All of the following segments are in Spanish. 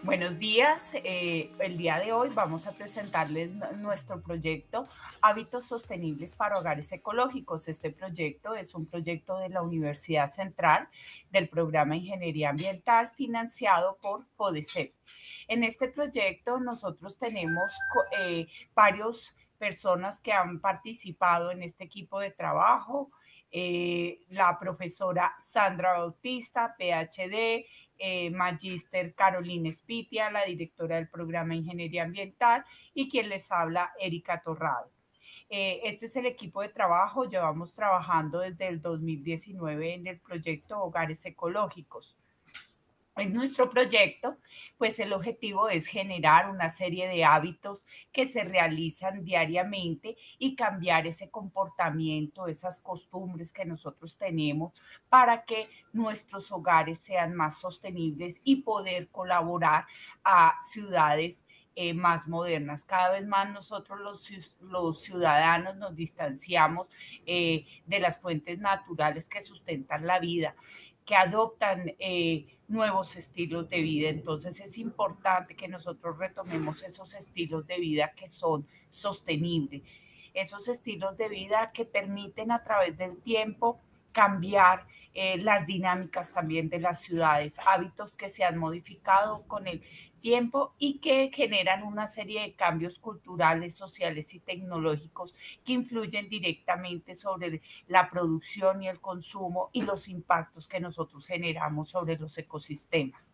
Buenos días. El día de hoy vamos a presentarles nuestro proyecto Hábitos Sostenibles para Hogares Ecológicos. Este proyecto es un proyecto de la Universidad Central del programa Ingeniería Ambiental financiado por FODECET. En este proyecto nosotros tenemos varias personas que han participado en este equipo de trabajo. La profesora Sandra Bautista, PhD, Magíster Carolina Spitia, la directora del programa Ingeniería Ambiental, y quien les habla, Erika Torrado. Este es el equipo de trabajo, llevamos trabajando desde el 2019 en el proyecto Hogares Ecológicos. En nuestro proyecto, pues el objetivo es generar una serie de hábitos que se realizan diariamente y cambiar ese comportamiento, esas costumbres que nosotros tenemos para que nuestros hogares sean más sostenibles y poder colaborar a ciudades más modernas. Cada vez más nosotros los ciudadanos nos distanciamos de las fuentes naturales que sustentan la vida, que adoptan nuevos estilos de vida. Entonces es importante que nosotros retomemos esos estilos de vida que son sostenibles, esos estilos de vida que permiten a través del tiempo cambiar las dinámicas también de las ciudades, hábitos que se han modificado con el tiempo y que generan una serie de cambios culturales, sociales y tecnológicos que influyen directamente sobre la producción y el consumo y los impactos que nosotros generamos sobre los ecosistemas.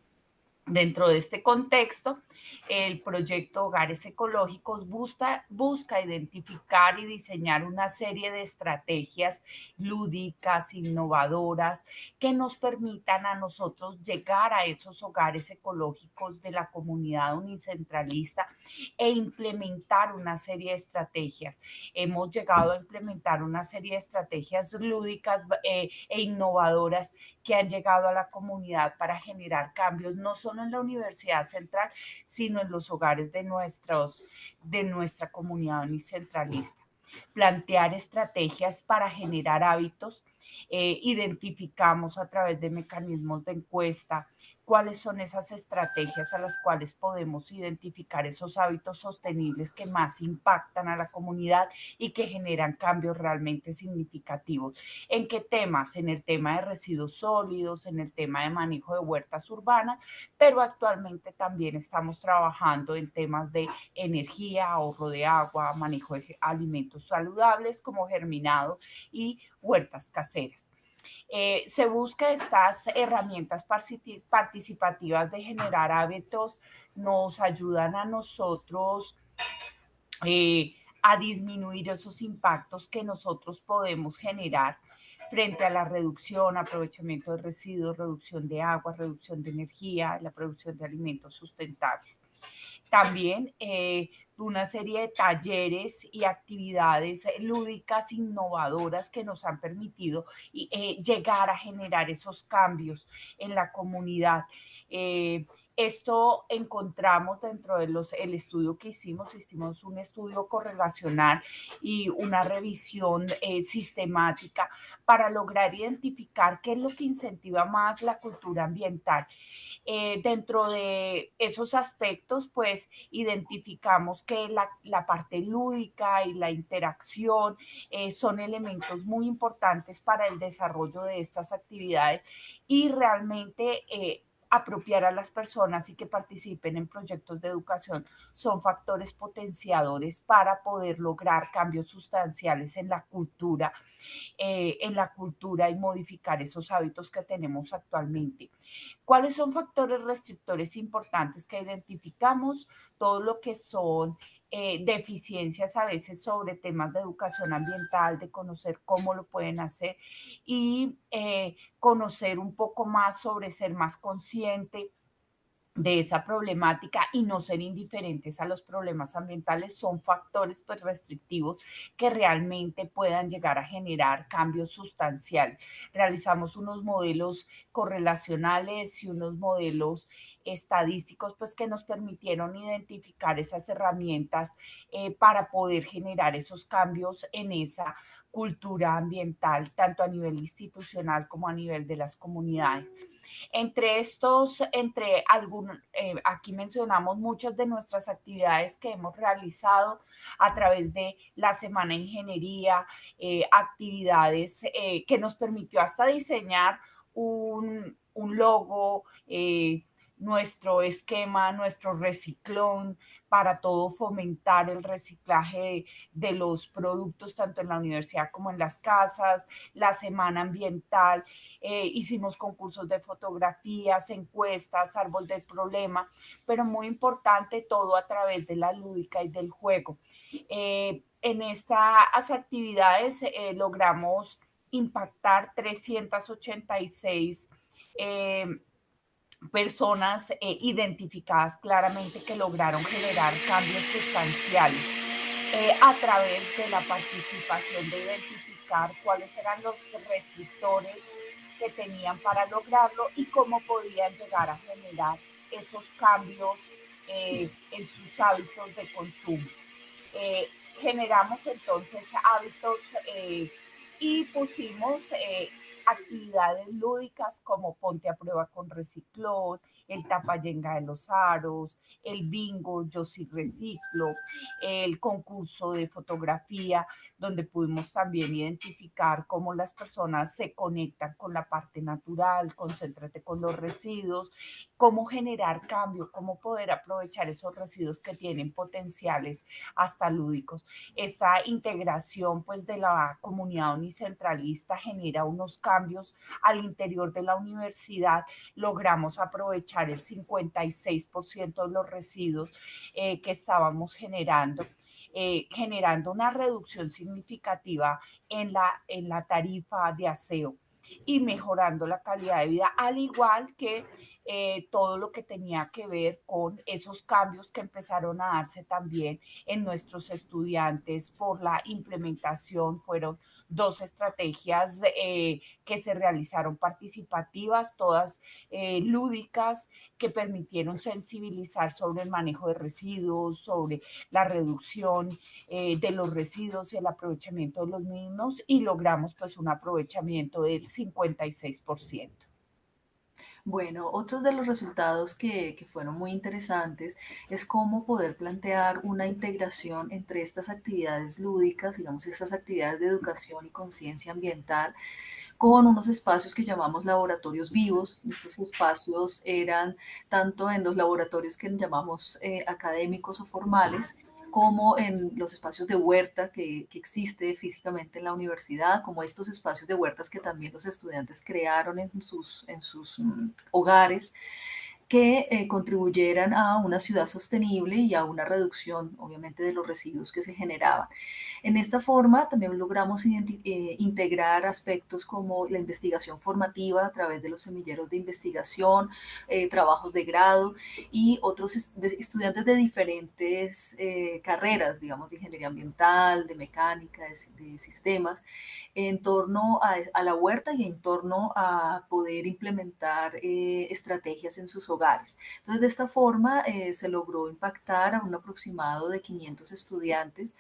Dentro de este contexto, el proyecto Hogares Ecológicos busca identificar y diseñar una serie de estrategias lúdicas, innovadoras, que nos permitan a nosotros llegar a esos hogares ecológicos de la comunidad unicentralista e implementar una serie de estrategias. Hemos llegado a implementar una serie de estrategias lúdicas e innovadoras que han llegado a la comunidad para generar cambios, no solo en la Universidad Central, sino en los hogares de nuestra comunidad unicentralista. Plantear estrategias para generar hábitos, identificamos a través de mecanismos de encuesta cuáles son esas estrategias a las cuales podemos identificar esos hábitos sostenibles que más impactan a la comunidad y que generan cambios realmente significativos. ¿En qué temas? En el tema de residuos sólidos, en el tema de manejo de huertas urbanas, pero actualmente también estamos trabajando en temas de energía, ahorro de agua, manejo de alimentos saludables como germinados y huertas caseras. Se busca estas herramientas participativas de generar hábitos, nos ayudan a nosotros a disminuir esos impactos que nosotros podemos generar frente a la reducción, aprovechamiento de residuos, reducción de agua, reducción de energía, la producción de alimentos sustentables. También una serie de talleres y actividades lúdicas innovadoras que nos han permitido llegar a generar esos cambios en la comunidad. Esto encontramos dentro de el estudio que hicimos un estudio correlacional y una revisión sistemática para lograr identificar qué es lo que incentiva más la cultura ambiental. Dentro de esos aspectos, pues identificamos que la parte lúdica y la interacción son elementos muy importantes para el desarrollo de estas actividades y realmente apropiar a las personas y que participen en proyectos de educación son factores potenciadores para poder lograr cambios sustanciales en la cultura y modificar esos hábitos que tenemos actualmente. ¿Cuáles son factores restrictores importantes que identificamos? Todo lo que son deficiencias a veces sobre temas de educación ambiental, de conocer cómo lo pueden hacer y conocer un poco más sobre ser más consciente de esa problemática y no ser indiferentes a los problemas ambientales son factores pues, restrictivos que realmente puedan llegar a generar cambios sustanciales. Realizamos unos modelos correlacionales y unos modelos estadísticos pues, que nos permitieron identificar esas herramientas para poder generar esos cambios en esa cultura ambiental, tanto a nivel institucional como a nivel de las comunidades. Aquí mencionamos muchas de nuestras actividades que hemos realizado a través de la Semana de Ingeniería, actividades que nos permitió hasta diseñar un logo, nuestro esquema, nuestro reciclón, para todo fomentar el reciclaje de los productos tanto en la universidad como en las casas, la semana ambiental, hicimos concursos de fotografías, encuestas, árbol del problema, pero muy importante todo a través de la lúdica y del juego. En estas actividades logramos impactar 386 eh, personas identificadas claramente que lograron generar cambios sustanciales a través de la participación de identificar cuáles eran los restrictores que tenían para lograrlo y cómo podían llegar a generar esos cambios en sus hábitos de consumo. Eh, Generamos entonces hábitos y pusimos actividades lúdicas como ponte a prueba con reciclón, el tapayenga de los aros, el bingo, yo sí reciclo, el concurso de fotografía, donde pudimos también identificar cómo las personas se conectan con la parte natural, concéntrate con los residuos, cómo generar cambio, cómo poder aprovechar esos residuos que tienen potenciales hasta lúdicos. Esta integración pues de la comunidad unicentralista genera unos cambios al interior de la universidad. Logramos aprovechar el 56% de los residuos que estábamos generando. Generando una reducción significativa en la tarifa de aseo y mejorando la calidad de vida, al igual que todo lo que tenía que ver con esos cambios que empezaron a darse también en nuestros estudiantes por la implementación. Fueron dos estrategias que se realizaron participativas, todas lúdicas, que permitieron sensibilizar sobre el manejo de residuos, sobre la reducción de los residuos y el aprovechamiento de los mismos, y logramos pues un aprovechamiento del 56%. Bueno, otros de los resultados que fueron muy interesantes es cómo poder plantear una integración entre estas actividades lúdicas, digamos, estas actividades de educación y conciencia ambiental, con unos espacios que llamamos laboratorios vivos. Estos espacios eran tanto en los laboratorios que llamamos académicos o formales, como en los espacios de huerta que existe físicamente en la universidad, como estos espacios de huertas que también los estudiantes crearon en sus hogares, que contribuyeran a una ciudad sostenible y a una reducción, obviamente, de los residuos que se generaban. En esta forma también logramos integrar aspectos como la investigación formativa a través de los semilleros de investigación, trabajos de grado y otros estudiantes de diferentes carreras, digamos, de ingeniería ambiental, de mecánica, de sistemas, en torno a la huerta y en torno a poder implementar estrategias en sus hogares. Entonces, de esta forma se logró impactar a un aproximado de 500 estudiantes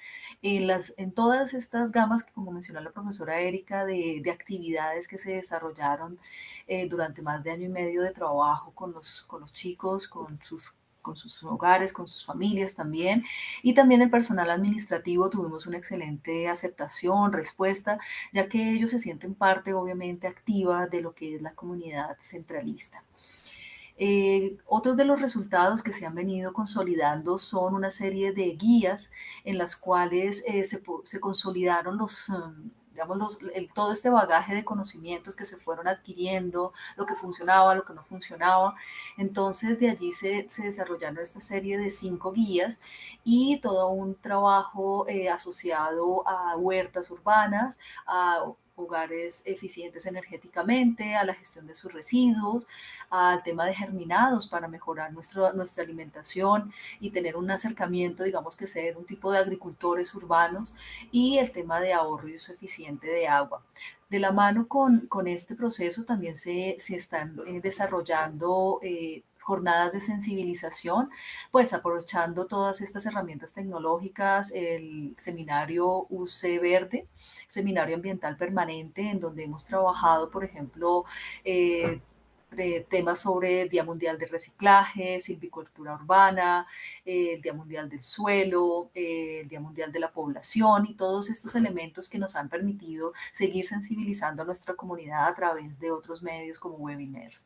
en todas estas gamas que, como mencionó la profesora Erika, de actividades que se desarrollaron durante más de año y medio de trabajo con los chicos, con sus hogares, con sus familias también. Y también el personal administrativo tuvimos una excelente aceptación, respuesta, ya que ellos se sienten parte obviamente activa de lo que es la comunidad centralista. Otros de los resultados que se han venido consolidando son una serie de guías en las cuales se consolidaron digamos, todo este bagaje de conocimientos que se fueron adquiriendo, lo que funcionaba, lo que no funcionaba. Entonces, de allí se desarrollaron esta serie de 5 guías y todo un trabajo asociado a huertas urbanas, a hogares eficientes energéticamente, a la gestión de sus residuos, al tema de germinados para mejorar nuestra alimentación y tener un acercamiento, digamos que ser un tipo de agricultores urbanos, y el tema de ahorro y uso eficiente de agua. De la mano con este proceso también se están desarrollando jornadas de sensibilización, pues aprovechando todas estas herramientas tecnológicas, el seminario UC Verde, seminario ambiental permanente, en donde hemos trabajado, por ejemplo, temas sobre el Día Mundial del Reciclaje, silvicultura urbana, el Día Mundial del Suelo, el Día Mundial de la Población y todos estos elementos que nos han permitido seguir sensibilizando a nuestra comunidad a través de otros medios como webinars.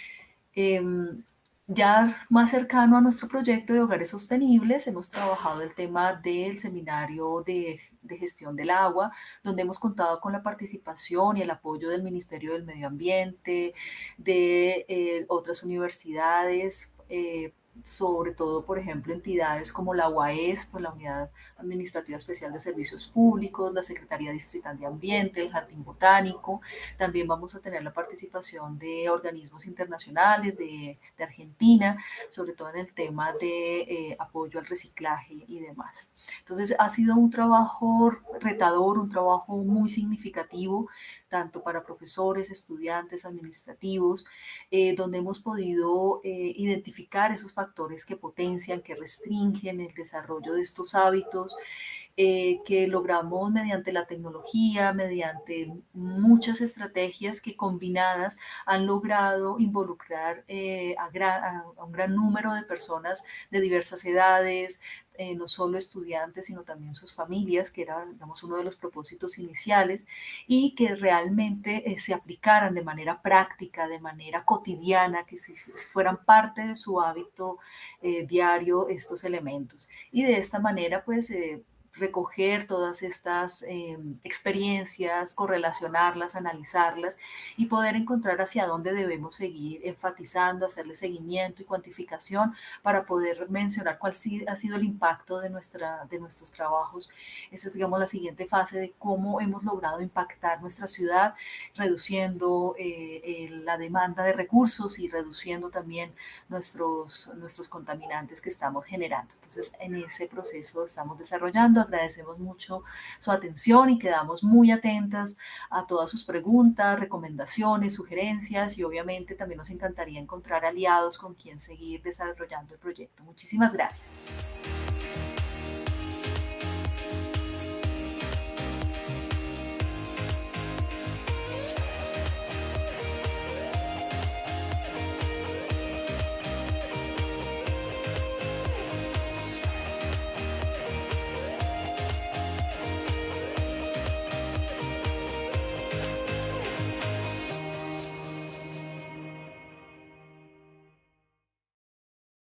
Ya más cercano a nuestro proyecto de hogares sostenibles, hemos trabajado el tema del seminario de gestión del agua, donde hemos contado con la participación y el apoyo del Ministerio del Medio Ambiente, de otras universidades, sobre todo, por ejemplo, entidades como la UAES, pues la Unidad Administrativa Especial de Servicios Públicos, la Secretaría Distrital de Ambiente, el Jardín Botánico. También vamos a tener la participación de organismos internacionales de Argentina, sobre todo en el tema de apoyo al reciclaje y demás. Entonces, ha sido un trabajo retador, un trabajo muy significativo, tanto para profesores, estudiantes, administrativos, donde hemos podido identificar esos factores que potencian, que restringen el desarrollo de estos hábitos, que logramos mediante la tecnología, mediante muchas estrategias que combinadas han logrado involucrar a un gran número de personas de diversas edades, no solo estudiantes, sino también sus familias, que era, digamos, uno de los propósitos iniciales, y que realmente se aplicaran de manera práctica, de manera cotidiana, que si fueran parte de su hábito diario estos elementos. Y de esta manera, pues, recoger todas estas experiencias, correlacionarlas, analizarlas y poder encontrar hacia dónde debemos seguir enfatizando, hacerle seguimiento y cuantificación para poder mencionar cuál ha sido el impacto de nuestros trabajos. Esa es, digamos, la siguiente fase de cómo hemos logrado impactar nuestra ciudad, reduciendo la demanda de recursos y reduciendo también nuestros contaminantes que estamos generando. Entonces, en ese proceso estamos desarrollando. Agradecemos mucho su atención y quedamos muy atentas a todas sus preguntas, recomendaciones, sugerencias y obviamente también nos encantaría encontrar aliados con quien seguir desarrollando el proyecto. Muchísimas gracias.